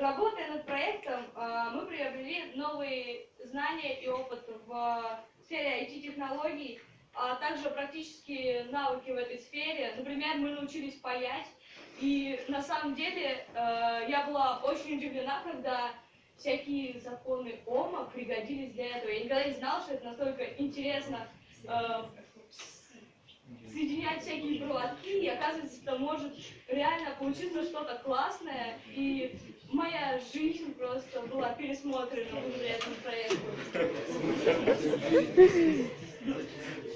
Работая над проектом, мы приобрели новые знания и опыт в сфере IT-технологий, а также практические навыки в этой сфере. Например, мы научились паять, и на самом деле я была очень удивлена, когда всякие законы Ома пригодились для этого. Я никогда не знала, что это настолько интересно соединять всякие проводки, и оказывается, это может реально получиться что-то классное, и моя жизнь просто была пересмотрена благодаря этому проекту.